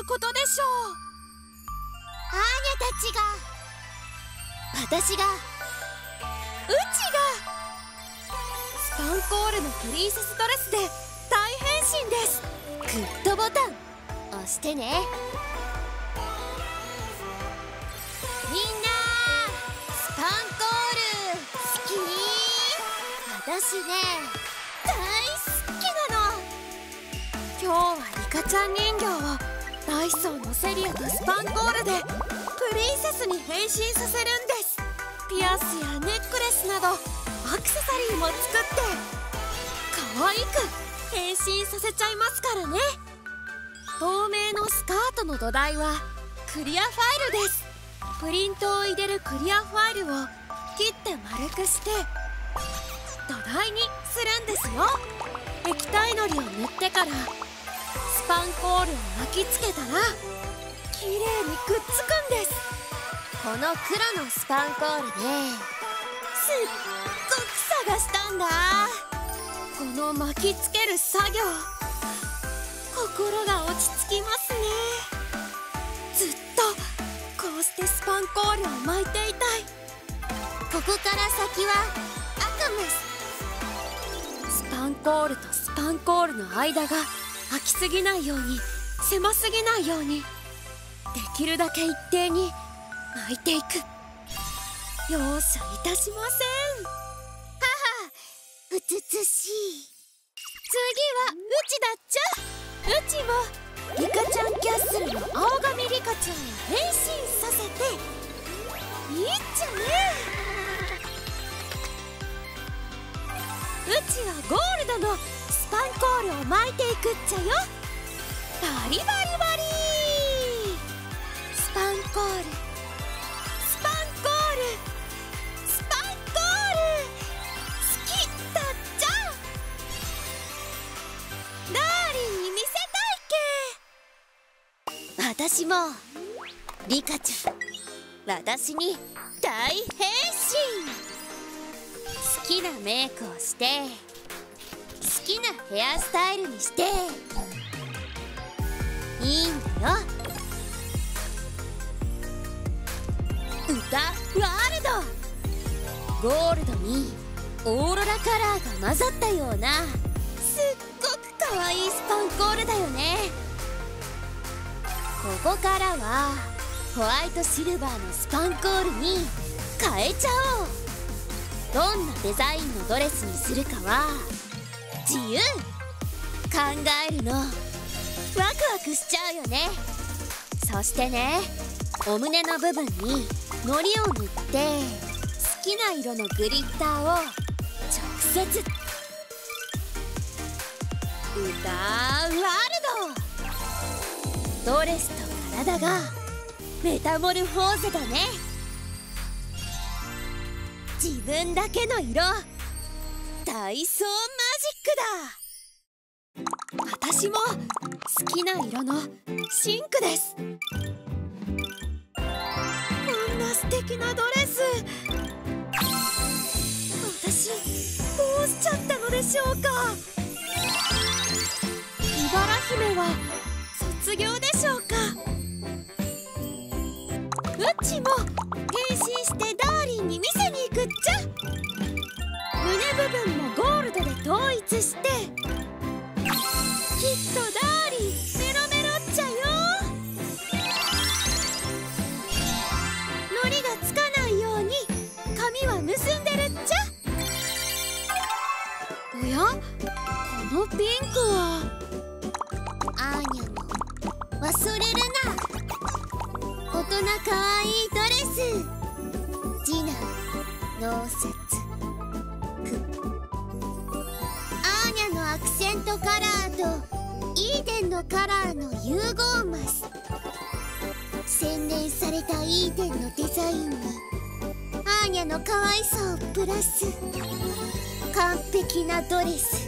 うことでしょう。 アーニャたちが、私が、 うちがスパンコールのプリンセスドレスで大変身です。 グッドボタン押してね。みんなスパンコール好き？私ね大好きなの。 今日はリカちゃん人形をダイソーのセリアとスパンコールでプリンセスに変身させるんです。ピアスやネックレスなどアクセサリーも作って可愛く変身させちゃいますからね。透明のスカートの土台はクリアファイルです。プリントを入れるクリアファイルを切って丸くして土台にするんですよ。液体のりを塗ってからスパンコールを巻きつけたらきれいにくっつくんです。 この黒のスパンコールね、すっごく探したんだ。 この巻きつける作業、心が落ち着きますね。ずっとこうしてスパンコールを巻いていたい。 ここから先は悪夢。 スパンコールとスパンコールの間が空きすぎないように、狭すぎないように、できるだけ一定に巻いていく。容赦いたしません。 うつつしい。 次はうちだっちゃ。うちもリカちゃんキャッスルの青髪リカちゃんを変身させていいっちゃね。うちはゴールドのスパンコールを巻いていくっちゃよ。バリバリバリー。スパンコール、スパンコール、スパンコール、好きだっちゃ。ダーリンに見せたい私もリカちゃん、私に大変身。好きなメイクをして、好きなヘアスタイルにしていいんだよ。歌ワールド。ゴールドにオーロラカラーが混ざったようなすっごくかわいいスパンコールだよね。ここからはホワイトシルバーのスパンコールに変えちゃおう。どんなデザインのドレスにするかは自由。考えるのワクワクしちゃうよね。そしてね、お胸の部分にのりを塗って好きな色のグリッターを直接。歌ワールド。ドレスと体がメタモルフォーゼだね。自分だけの色、体操マジックだ。私も好きな色のシンクです。こんな素敵なドレス、私どうしちゃったのでしょうか。茨姫は卒業でしょうか。うちも変身してダーリンに見せに行くっちゃ。胸部分もゴールドで統一して、きっとダーリンメロメロっちゃよ。のりがつかないように髪は結んでるっちゃ。おや、このピンクはアーニャの忘れるな。大人かわいいドレス。次男ノーセツク。アーニャのアクセントカラーとイーデンのカラーの融合マス。洗練されたイーデンのデザインにアーニャの可愛さをプラス。完璧なドレス。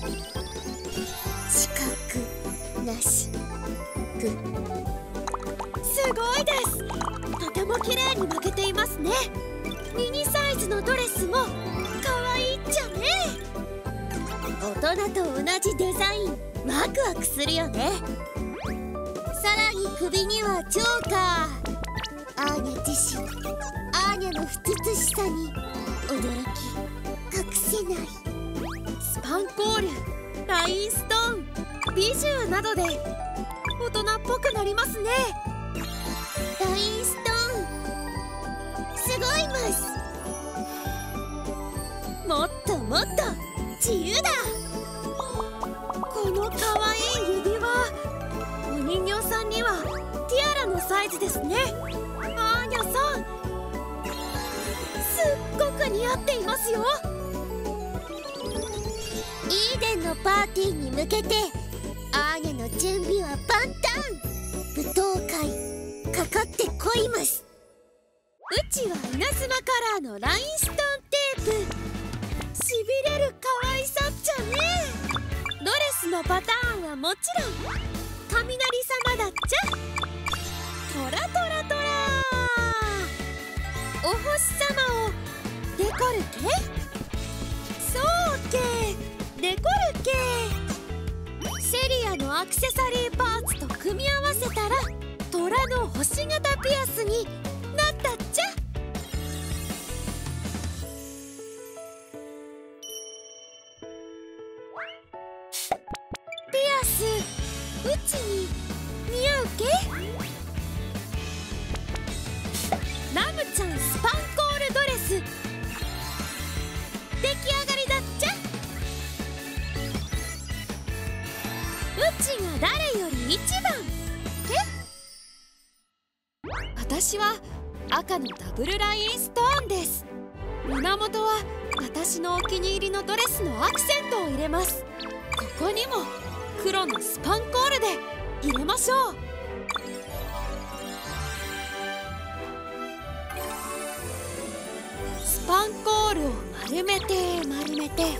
四角なし。 すごいです。とても綺麗に巻けていますね。ミニサイズのドレスも可愛いっちゃね。 大人と同じデザイン、ワクワクするよね。 さらに首にはチョーカー。アーニャ自身、アーニャの不謹しさに驚き隠せない。 スパンコール、ラインストーン、ビジューなどで大人っぽくなりますね。 ラインストーンすごいます。 もっともっと自由だ。このかわいい指輪、お人形さんにはティアラのサイズですね。アーニャさん、すっごく似合っていますよ。 イーデンのパーティーに向けてアーニャの準備は万端。舞踏会かかってこいます。 うちは稲妻カラーのラインストーンテープ。しびれるかわいさっちゃね。ドレスのパターンはもちろん雷様だっちゃ。トラトラトラー、お星様をデコルケ、そうけデコルケ。セリアのアクセサリーパーツと組み合わせたら虎の星型ピアスになったっちゃ。ピアス、うちに似合うけ？ラムちゃんスパンコールドレス出来上がりだっちゃ。うちが誰より一番け？私は赤のダブルラインストーンです。胸元は私のお気に入りのドレスのアクセントを入れます。ここにも黒のスパンコールで入れましょう。スパンコールを丸めて丸めて、なん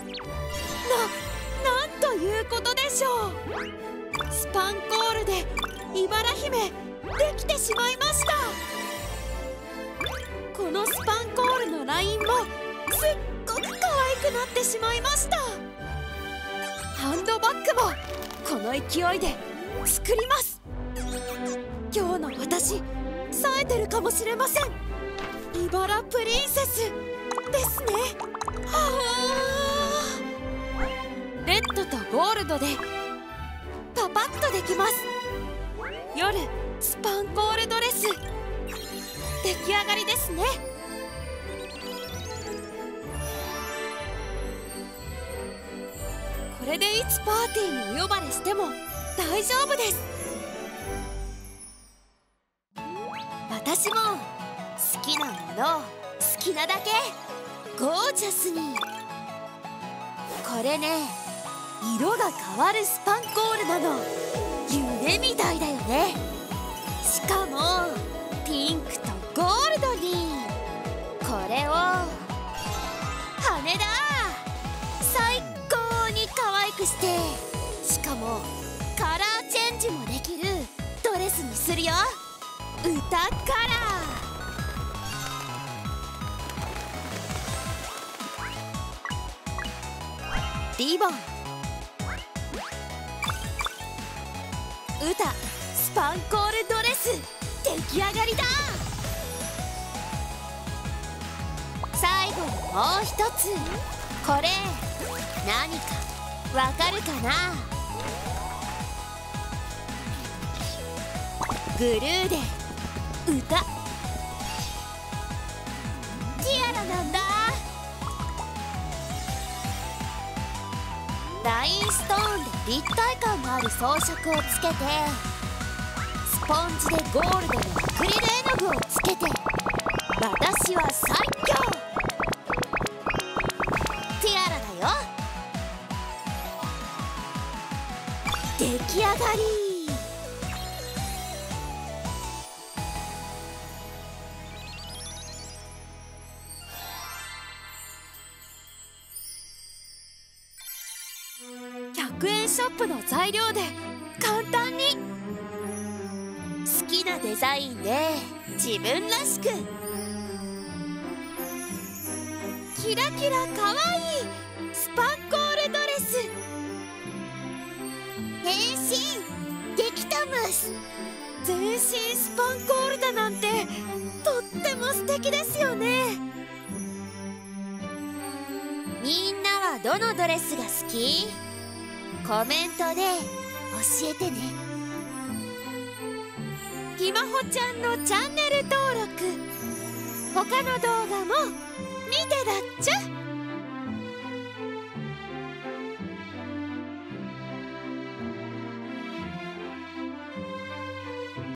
ということでしょう。スパンコールで茨姫できてしまいました。このスパンコールのラインもすっごく可愛くなってしまいました。ハンドバッグもこの勢いで作ります。今日の私、冴えてるかもしれません。茨プリンセスですね。はあ、レッドとゴールドでパパッとできます。夜スパンコールドレス出来上がりですね。これでいつパーティーにお呼ばれしても大丈夫です。私も好きなものを好きなだけゴージャスに。これね、色が変わるスパンコールなの。夢みたいだよね。しかもピンクとゴールドに。これを羽だ。最高に可愛くして、しかもカラーチェンジもできるドレスにするよ。歌カラー、リボン、歌スパンコールドレス出来上がりだ。最後にもう一つ。これ何かわかるかな？グルーで歌、ティアラなんだ。ラインストーンで立体感のある装飾をつけて、スポンジでゴールドのアクリル絵の具をつけて、私は最強ティアラだよ。出来上がり。100円ショップの材料で簡単に。好きなデザインで自分らしく。キラキラかわいいスパンコールドレス。 変身できたます。 。全身スパンコールだなんてとっても素敵ですよね。 みんなはどのドレスが好き？コメントで教えてね。 ひまほちゃんのチャンネル登録、他の動画も見てだっちゃ。